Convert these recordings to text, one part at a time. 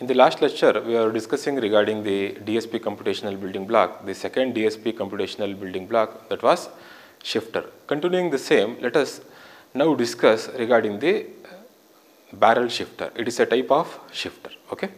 In the last lecture, we are discussing regarding the DSP computational building block, the second DSP computational building block, that was shifter. Continuing the same, let us now discuss regarding the barrel shifter. It is a type of shifter. Okay.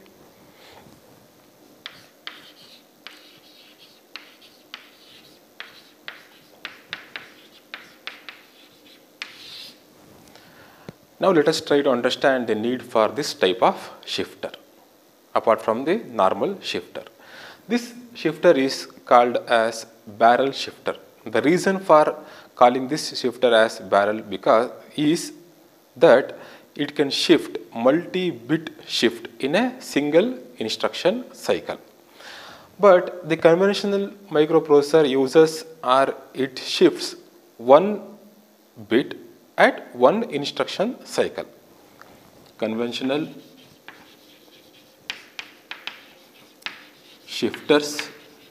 Now let us try to understand the need for this type of shifter apart from the normal shifter. This shifter is called as barrel shifter. The reason for calling this shifter as barrel is that it can shift multi-bit shift in a single instruction cycle. But the conventional microprocessor uses or it shifts one bit at one instruction cycle. Conventional shifters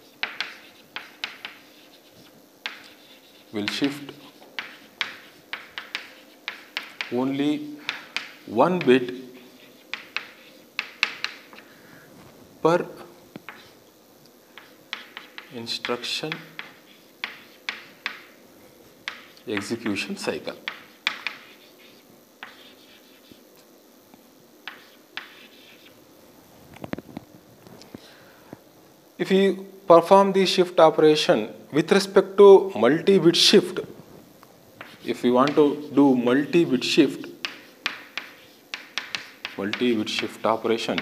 will shift only one bit per instruction execution cycle. If you perform the shift operation with respect to multi-bit shift, if you want to do multi-bit shift operation,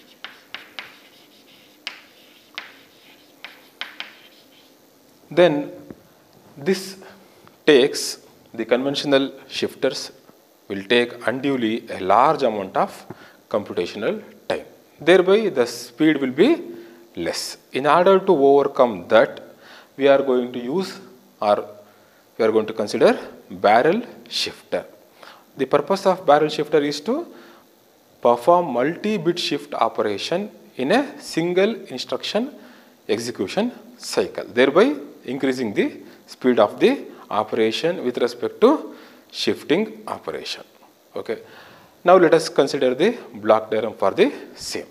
then this takes, the conventional shifters will take unduly a large amount of computational time. Thereby the speed will be less. In order to overcome that, we are going to use or we are going to consider barrel shifter. The purpose of barrel shifter is to perform multi-bit shift operation in a single instruction execution cycle, thereby increasing the speed of the operation with respect to shifting operation. Okay. Now let us consider the block diagram for the same.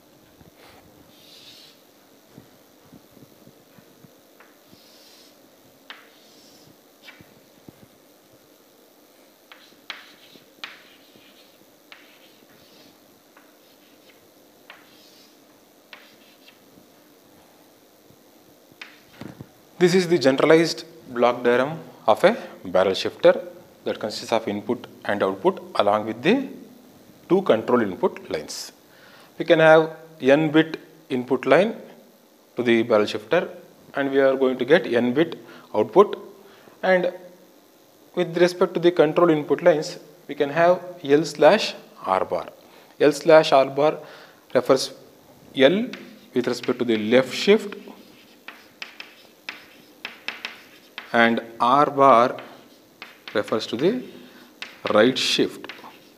This is the generalized block diagram of a barrel shifter that consists of input and output along with the two control input lines. We can have n bit input line to the barrel shifter and we are going to get n bit output, and with respect to the control input lines we can have L/R bar. L/R bar refers L with respect to the left shift and R bar refers to the right shift.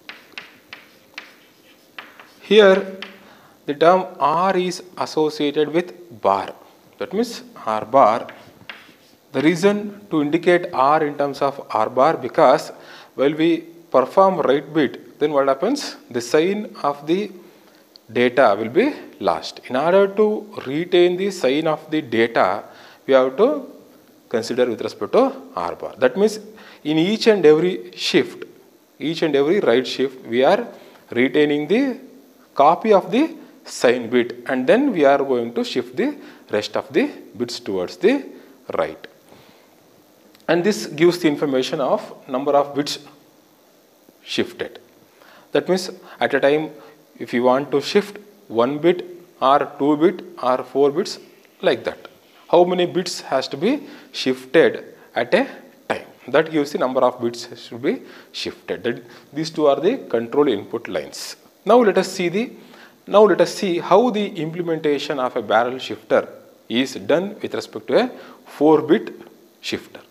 Here the term R is associated with bar, that means R bar. The reason to indicate R in terms of R bar, because while we perform write bit, then what happens? The sign of the data will be lost. In order to retain the sign of the data, we have to consider with respect to R bar. That means in each and every shift, each and every write shift, we are retaining the copy of the sign bit and then we are going to shift the rest of the bits towards the right. And this gives the information of number of bits shifted. That means at a time if you want to shift 1 bit or 2 bit or 4 bits, like that, how many bits has to be shifted at a time. That gives the number of bits should be shifted. These two are the control input lines. Now let us see how the implementation of a barrel shifter is done with respect to a 4-bit shifter.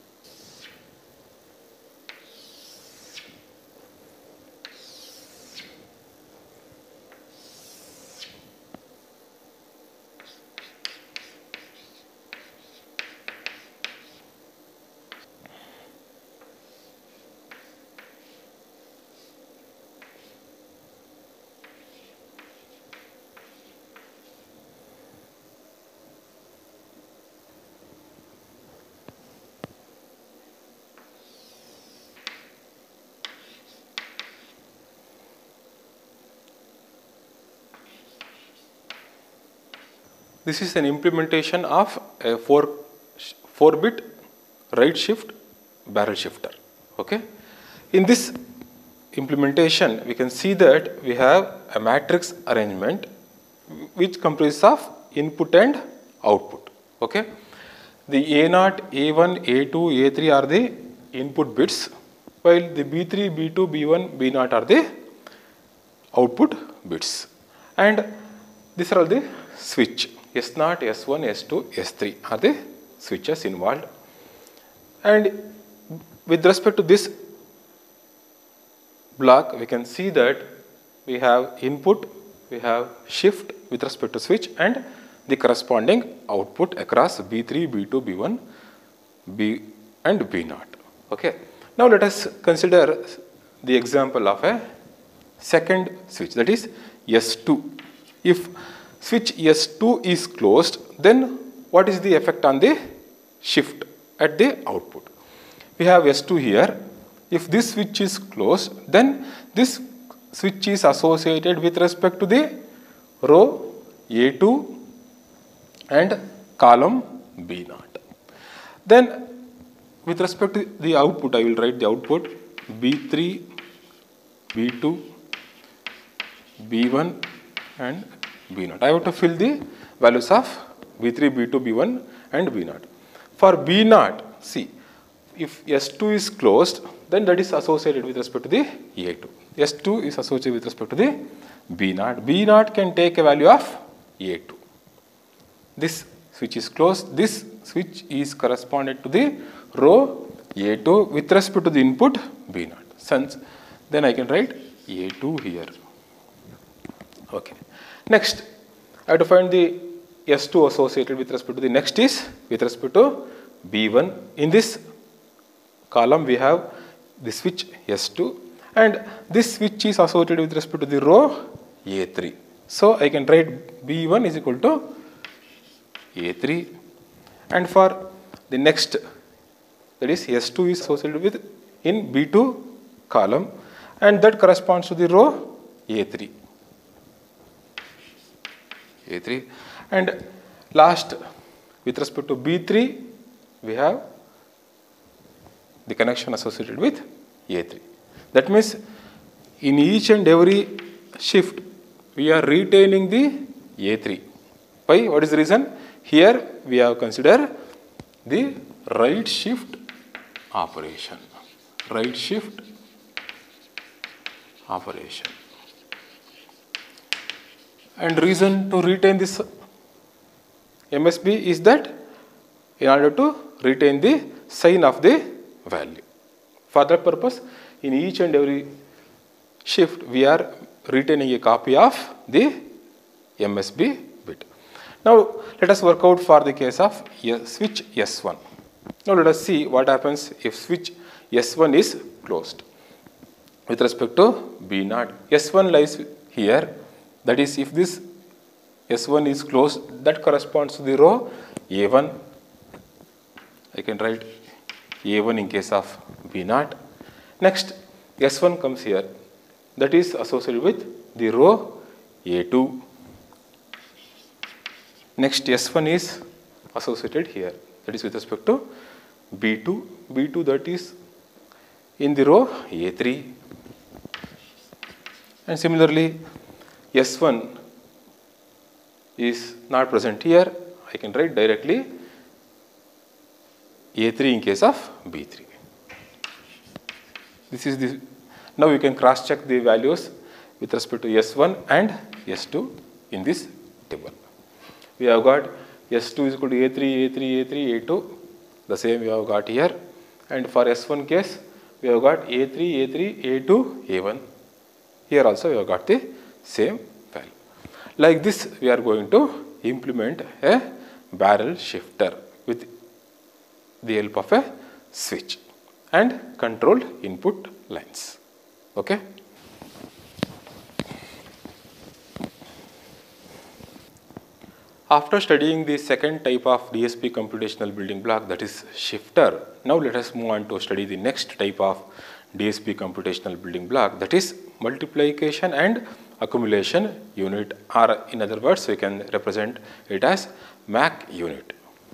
this is an implementation of a 4-bit right shift barrel shifter. Okay. In this implementation, we can see that we have a matrix arrangement which comprises of input and output. Okay. The A0, A1, A2, A3 are the input bits, while the B3, B2, B1, B0 are the output bits. And these are all the switch. S0, S1, S2, S3 are the switches involved. And with respect to this block, we can see that we have input, we have shift with respect to switch, and the corresponding output across B3, B2, B1, B and B0. Okay. Now let us consider the example of a second switch, that is S2. If switch S2 is closed, then what is the effect on the shift at the output? We have S2 here. If this switch is closed, then this switch is associated with respect to the row A2 and column B0. Then with respect to the output, I will write the output B3, B2, B1 and B0. I have to fill the values of B3, B2, B1 and B0. For B0, see, if S2 is closed, then that is associated with respect to the A2. S2 is associated with respect to the B0. B0 can take a value of A2. This switch is closed. This switch is corresponded to the row A2 with respect to the input B0. Since then I can write A2 here. Okay. Next, I have to find the S2 associated with respect to the next is with respect to B1. In this column we have the switch S2, and this switch is associated with respect to the row A3. So I can write B1 is equal to A3, and for the next, that is S2 is associated with in B2 column, and that corresponds to the row A3. And last, with respect to B3, we have the connection associated with A3. That means in each and every shift we are retaining the A3. Why? What is the reason? Here we have considered the right shift operation. Right shift operation. And reason to retain this MSB is that in order to retain the sign of the value. For that purpose, in each and every shift we are retaining a copy of the MSB bit. Now let us work out for the case of switch S1. Now let us see what happens if switch S1 is closed with respect to B0. S1 lies here. That is, if this S1 is closed, that corresponds to the row A1. I can write A1 in case of B0. Next, S1 comes here. That is associated with the row A2. Next, S1 is associated here. That is with respect to B2. B2 that is in the row A3. And similarly, S1 is not present here. I can write directly A3 in case of B3. This is the, now you can cross check the values with respect to S1 and S2 in this table. We have got S2 is equal to A3, A3, A3, A2. The same we have got here. And for S1 case, we have got A3, A3, A2, A1. Here also we have got the same value. Like this, we are going to implement a barrel shifter with the help of a switch and control input lines. Okay. After studying the second type of DSP computational building block, that is shifter, now let us move on to study the next type of DSP computational building block, that is multiplication and accumulation unit, or in other words we can represent it as MAC unit.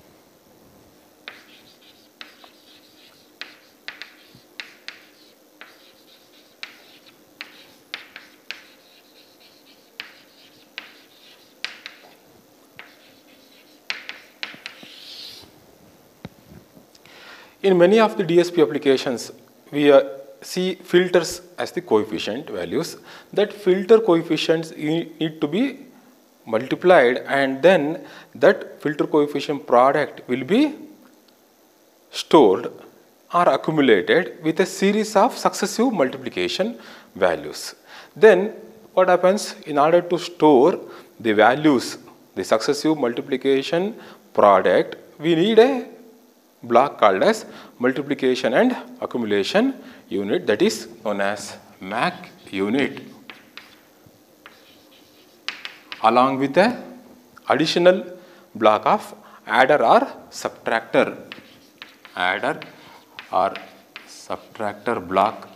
In many of the DSP applications, we see filters as the coefficient values. That filter coefficients need to be multiplied, and then that filter coefficient product will be stored or accumulated with a series of successive multiplication values. Then what happens, in order to store the values, the successive multiplication product, we need a block called as multiplication and accumulation unit, that is known as MAC unit, along with the additional block of adder or subtractor, block.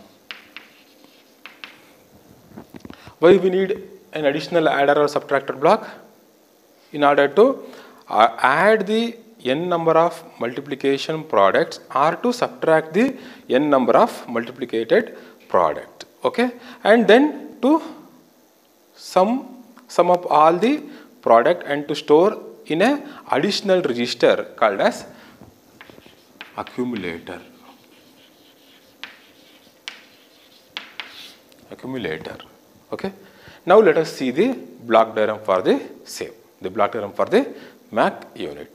Why we need an additional adder or subtractor block? In order to add the n number of multiplication products or to subtract the n number of multiplicated product, okay, and then to sum up all the product and to store in a additional register called as accumulator. Okay. Now let us see the block diagram for the same, the block diagram for the MAC unit.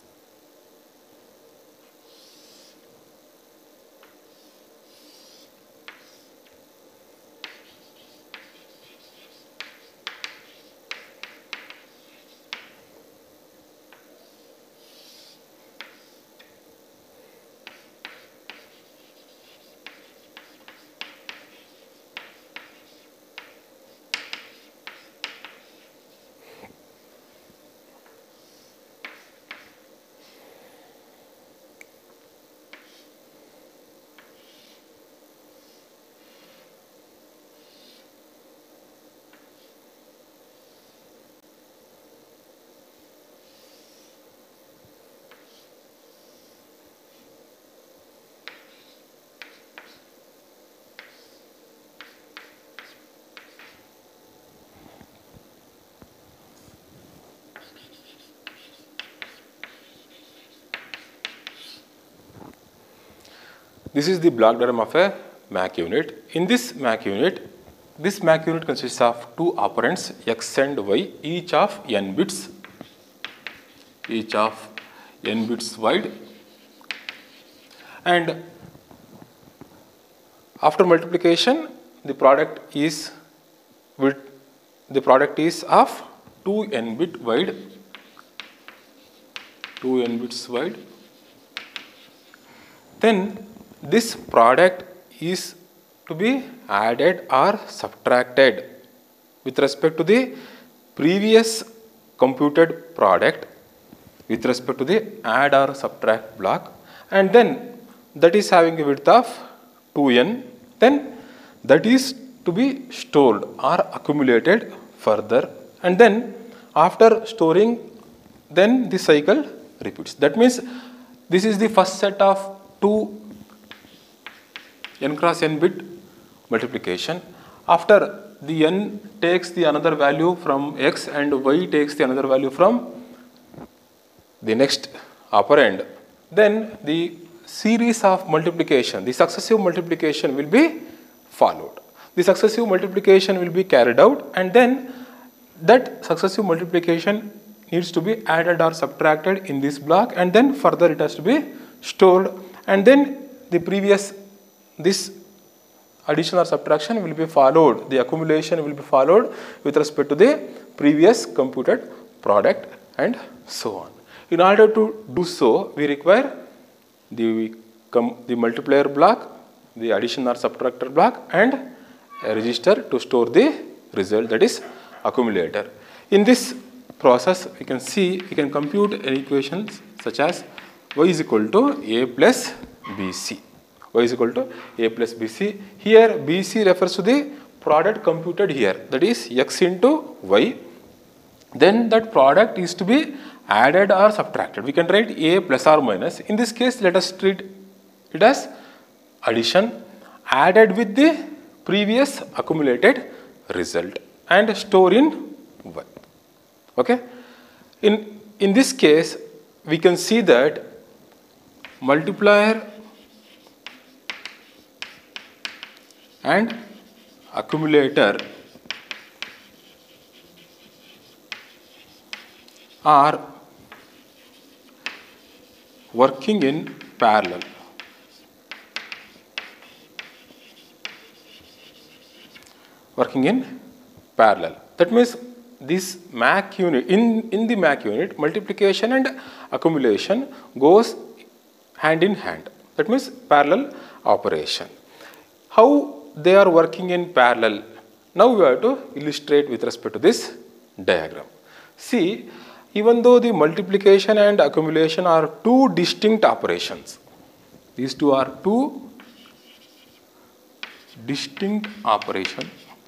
This is the block diagram of a MAC unit. In this MAC unit consists of two operands x and y, each of n bits wide, and after multiplication the product is of 2n bits wide. Then this product is to be added or subtracted with respect to the previous computed product with respect to the add or subtract block, and then that is having a width of 2n, then that is to be stored or accumulated further, and then after storing, then the cycle repeats. That means this is the first set of two n cross n bit multiplication. After the n takes the another value from x and y takes the another value from the next operand, then the series of multiplication, the successive multiplication will be followed. The successive multiplication will be carried out, and then that successive multiplication needs to be added or subtracted in this block, and then further it has to be stored, and then the previous, this addition or subtraction will be followed, the accumulation will be followed with respect to the previous computed product, and so on. In order to do so, we require the multiplier block, the addition or subtractor block, and a register to store the result, that is accumulator. In this process, we can compute an equation such as y is equal to a plus bc. Y is equal to a plus bc. Here bc refers to the product computed here, that is x into y, then that product is to be added or subtracted. We can write a plus or minus. In this case, let us treat it as addition added with the previous accumulated result and store in y. Okay? In this case, we can see that multiplier and accumulator are working in parallel. Working in parallel. That means this MAC unit, in the MAC unit, multiplication and accumulation goes hand in hand. That means parallel operation. How they are working in parallel? Now we have to illustrate with respect to this diagram. See, even though the multiplication and accumulation are two distinct operations, these two are two distinct operations,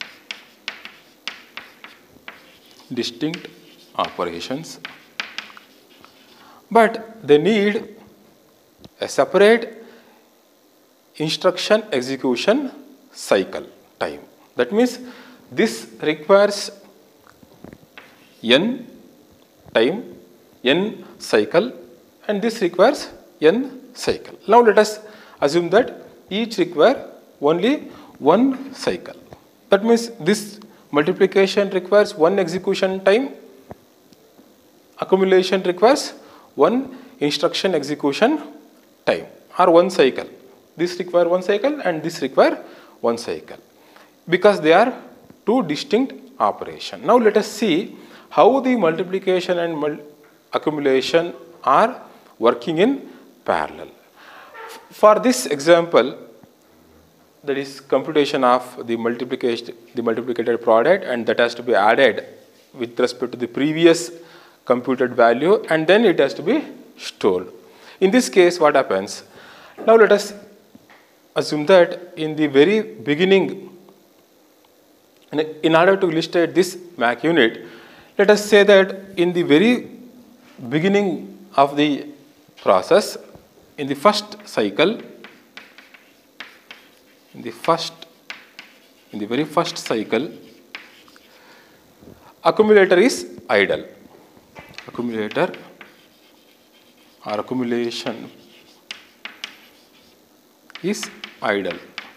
but they need a separate instruction execution cycle time. That means this requires n time, n cycle, and this requires n cycle. Now let us assume that each require only one cycle. That means this multiplication requires one execution time, accumulation requires one instruction execution time or one cycle. This require one cycle and this require one cycle because they are two distinct operations. Now let us see how the multiplication and accumulation are working in parallel. For this example, that is computation of the multiplicated product, and that has to be added with respect to the previous computed value, and then it has to be stored. In this case, what happens? Now let us assume that in the very beginning, in order to illustrate this MAC unit, let us say that in the very beginning of the process, in the first cycle, in the very first cycle, accumulator is idle. Accumulator or accumulation is idle.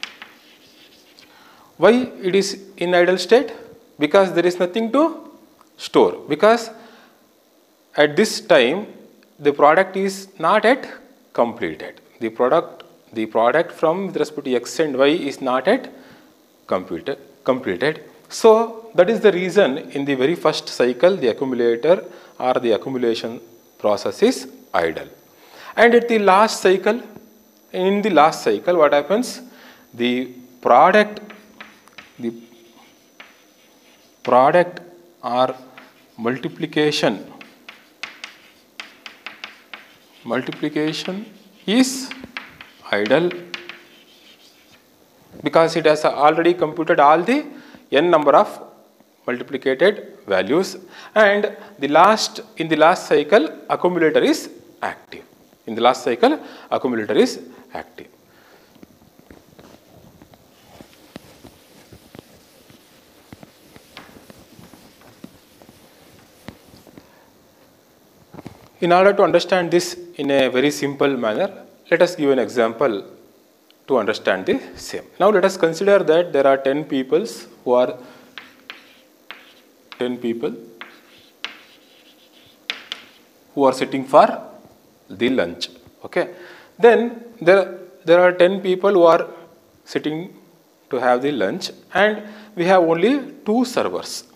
Why it is in idle state? Because there is nothing to store. Because at this time the product is not yet completed. The product from with respect to x and y is not yet completed. So that is the reason in the very first cycle the accumulator or the accumulation process is idle. And at the last cycle, in the last cycle, what happens? The product or multiplication is idle because it has already computed all the n number of multiplicated values, and in the last cycle accumulator is active. In the last cycle accumulator is active. In order to understand this in a very simple manner, let us give an example to understand the same. Now let us consider that there are 10 people who are sitting for the lunch. Okay. Then there are 10 people who are sitting to have the lunch, and we have only two servers.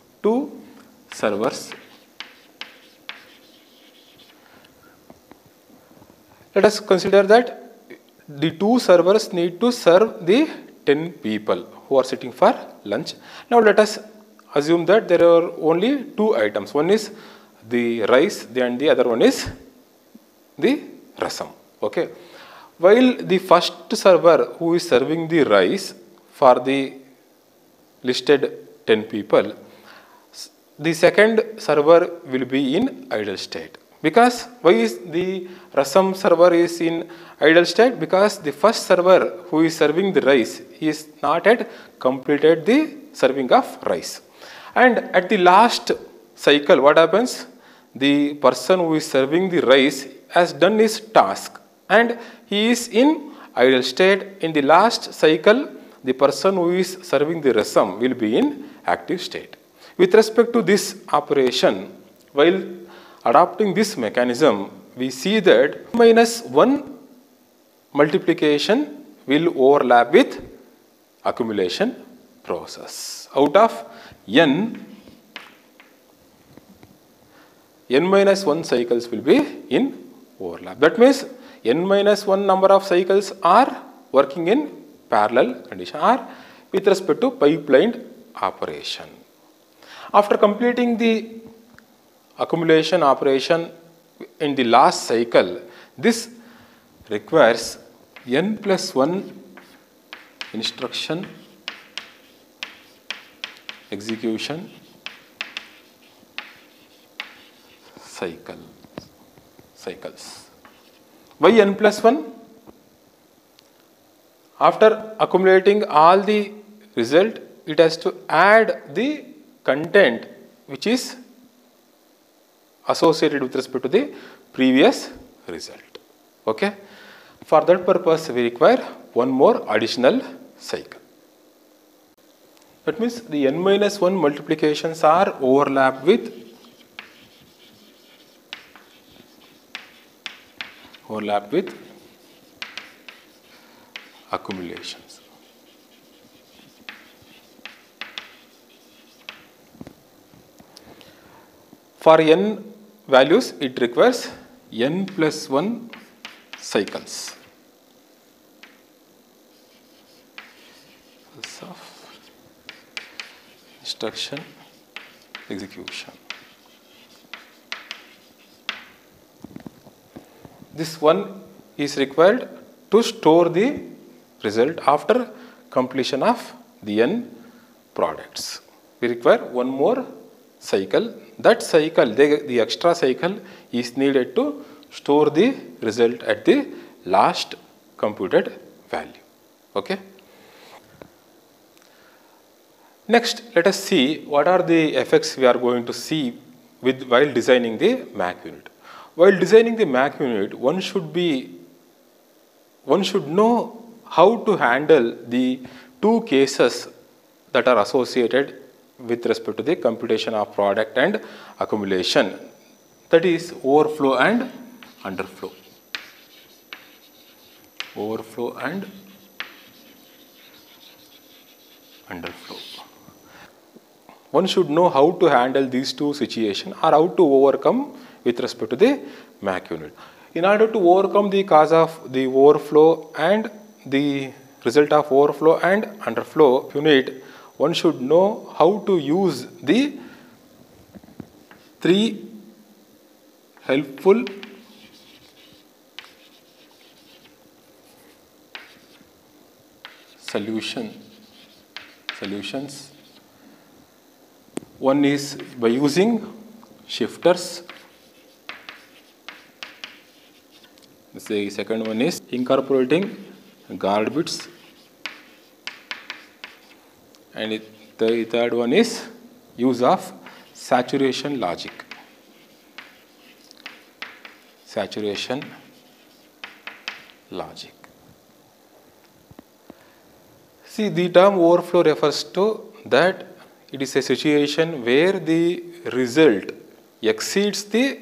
Let us consider that the two servers need to serve the 10 people who are sitting for lunch. Now let us assume that there are only two items. One is the rice and the other one is the rasam. Okay. While the first server who is serving the rice for the listed 10 people, the second server will be in idle state. Because why is the rasam server is in idle state? Because the first server who is serving the rice is not yet completed the serving of rice. And at the last cycle, what happens? The person who is serving the rice has done his task and he is in idle state. In the last cycle, the person who is serving the rasam will be in active state. With respect to this operation, while adopting this mechanism, we see that minus 1 multiplication will overlap with accumulation process. Out of n minus 1 cycles will be in overlap. That means n minus 1 number of cycles are working in parallel condition or with respect to pipelined operation. After completing the accumulation operation in the last cycle, this requires n plus 1 instruction execution cycles. Why n plus 1? After accumulating all the result, it has to add the content which is associated with respect to the previous result. Okay? For that purpose, we require one more additional cycle. That means the n minus 1 multiplications are overlapped with accumulations. For n values, it requires n plus 1 cycles of instruction execution. This one is required to store the result after completion of the n products. We require one more cycle. That cycle, the extra cycle is needed to store the result at the last computed value. Okay. Next, let us see what are the effects we are going to see while designing the MAC unit. While designing the MAC unit, one should know how to handle the two cases that are associated with respect to the computation of product and accumulation, that is overflow and underflow. Overflow and underflow. One should know how to handle these two situations or how to overcome with respect to the MAC unit. In order to overcome the cause of the overflow and the result of overflow and underflow unit, one should know how to use the three helpful solutions. One is by using shifters. The second one is incorporating guard bits. And the third one is use of saturation logic. Saturation logic. See, the term overflow refers to that it is a situation where the result exceeds the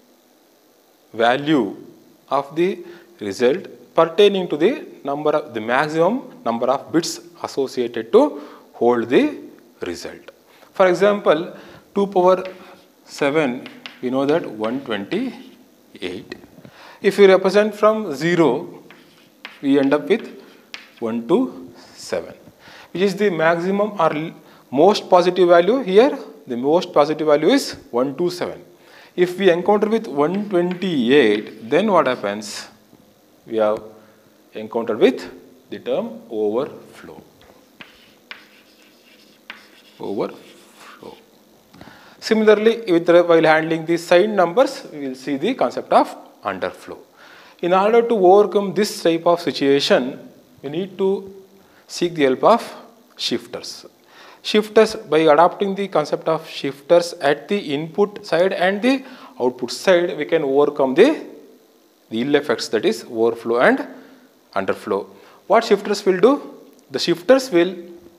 value of the result pertaining to the maximum number of bits associated to hold the result. For example, 2 power 7, we know that 128. If we represent from 0, we end up with 1 to 7, which is the maximum or most positive value here. The most positive value is 127. If we encounter with 128, then what happens? We have encountered with the term overflow. overflow. Similarly, while handling the signed numbers, we will see the concept of underflow. In order to overcome this type of situation, we need to seek the help of shifters. Shifters, by adopting the concept of shifters at the input side and the output side, we can overcome the ill effects, that is overflow and underflow. What shifters will do? The shifters will,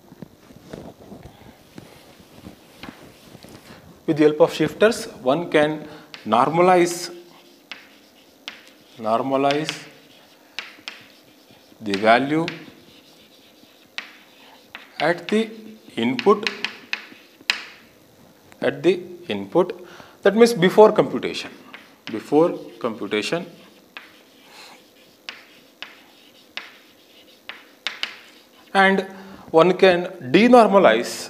with the help of shifters, one can normalize the value at the input, that means before computation, and one can denormalize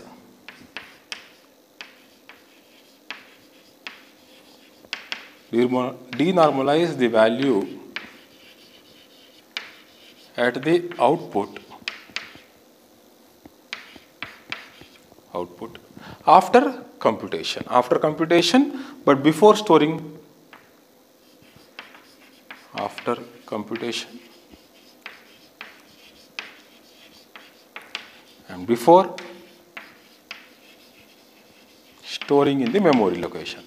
the value at the output after computation, but before storing, after computation and before storing in the memory location,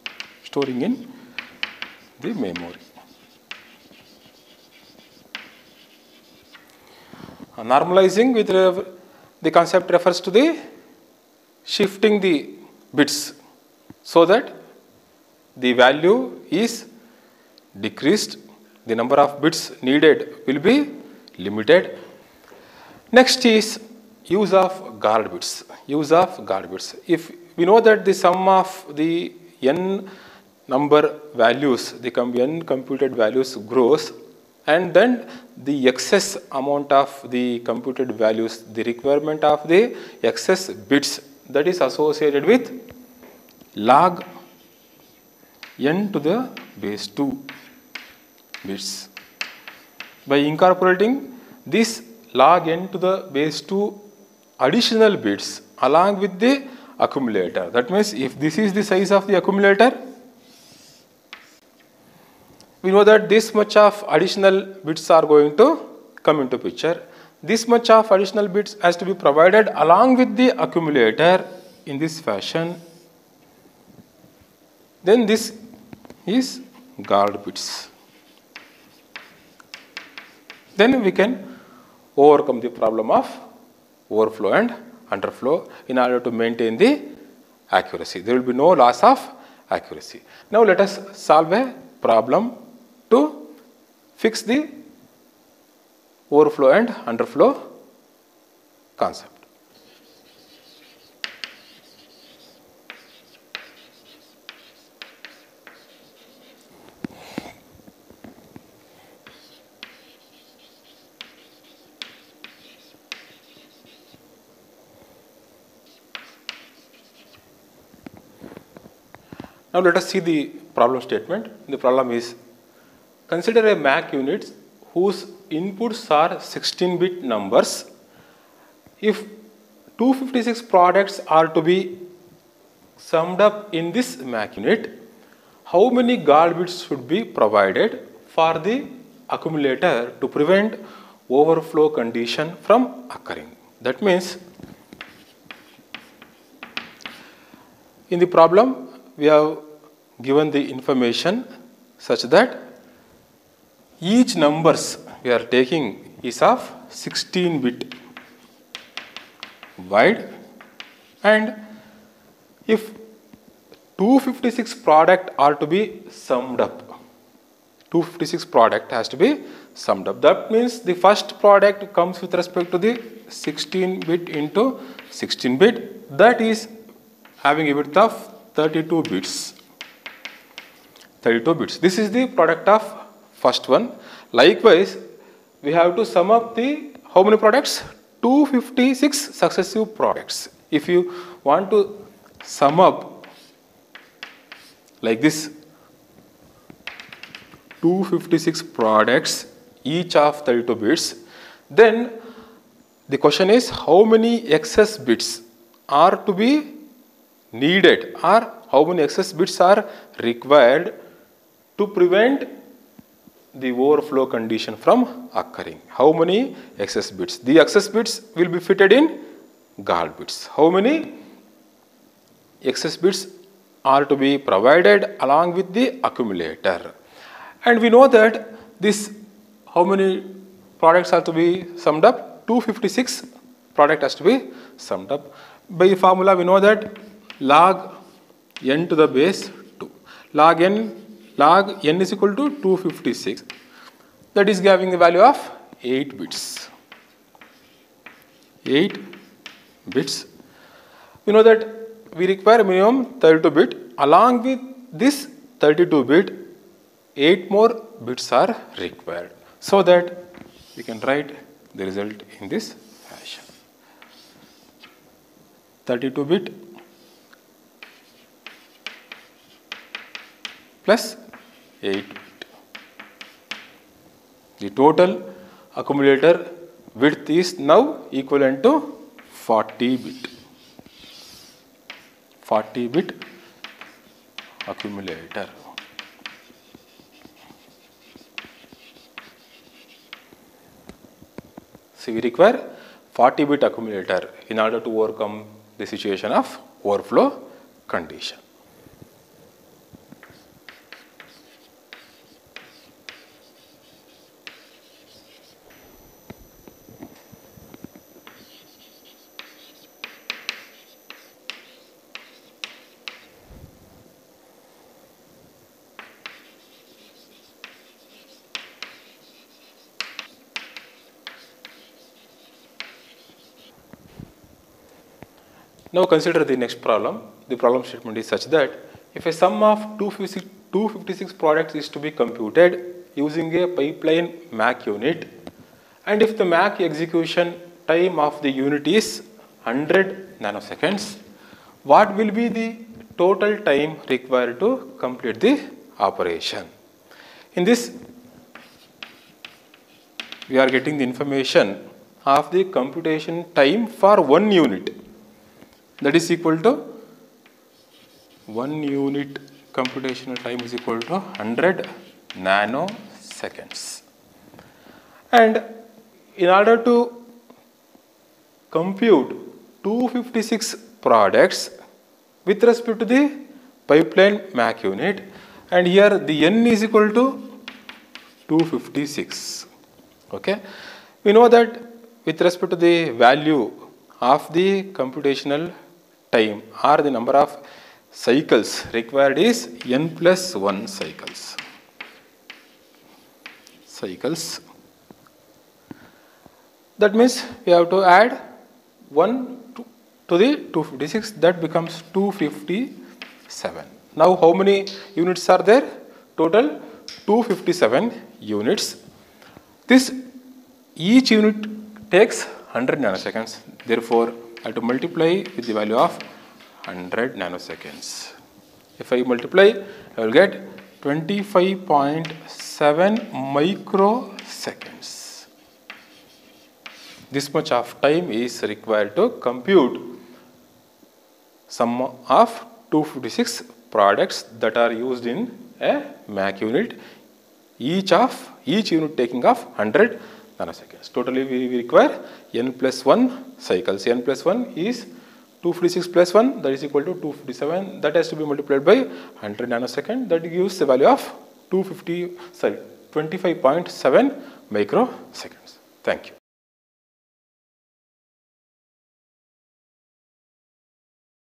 Normalizing with the concept refers to the shifting the bits so that the value is decreased, the number of bits needed will be limited. Next is use of guard bits. If we know that the sum of the n number values, the n computed values grows, and then the excess amount of the computed values, the requirement of the excess bits, that is associated with log n to the base 2 bits. By incorporating this log n to the base 2 additional bits along with the accumulator, that means if this is the size of the accumulator, we know that this much of additional bits are going to come into picture. This much of additional bits has to be provided along with the accumulator in this fashion. Then this is guard bits. Then we can overcome the problem of overflow and underflow in order to maintain the accuracy. There will be no loss of accuracy. Now let us solve a problem to fix the overflow and underflow concept. Now let us see the problem statement. The problem is, consider a MAC unit whose inputs are 16-bit numbers. If 256 products are to be summed up in this MAC unit, how many guard bits should be provided for the accumulator to prevent overflow condition from occurring? That means, in the problem, we have given the information such that each numbers we are taking is of 16-bit wide, and if 256 product are to be summed up, 256 product has to be summed up. That means the first product comes with respect to the 16-bit into 16-bit, that is having a width of 32 bits. This is the product of first one. Likewise, we have to sum up the how many products? 256 successive products. If you want to sum up like this, 256 products, each of 32 bits, then the question is how many excess bits are to be needed, or how many excess bits are required to prevent the overflow condition from occurring. How many excess bits? The excess bits will be fitted in GAL bits. How many excess bits are to be provided along with the accumulator? And we know that this, how many products are to be summed up? 256 product has to be summed up. By formula we know that log n to the base 2. Log n is equal to 256. That is giving the value of 8 bits. 8 bits. We know that we require minimum 32 bit. Along with this 32 bit, 8 more bits are required. So that we can write the result in this fashion. 32 bit plus 8 bit. The total accumulator width is now equivalent to 40 bit. 40 bit accumulator. So we require 40 bit accumulator in order to overcome the situation of overflow condition. Now consider the next problem. The problem statement is such that if a sum of 256 products is to be computed using a pipeline MAC unit, and if the MAC execution time of the unit is 100 nanoseconds, what will be the total time required to complete the operation? In this, we are getting the information of the computation time for 1 unit. That is equal to 1 unit computational time is equal to 100 nanoseconds. And in order to compute 256 products with respect to the pipeline MAC unit, and here the n is equal to 256. Okay, we know that with respect to the value of the computational time or the number of cycles required is n plus 1 cycles. That means we have to add 1 to the 256, that becomes 257. Now how many units are there? Total 257 units. This each unit takes 100 nanoseconds. Therefore, I have to multiply with the value of 100 nanoseconds. If I multiply, I will get 25.7 microseconds. This much of time is required to compute sum of 256 products that are used in a MAC unit, each unit taking of 100 nanoseconds. Totally we require n plus 1 cycles. N plus 1 is 256 plus 1, that is equal to 257. That has to be multiplied by 100 nanosecond. That gives the value of 25.7 microseconds. Thank you.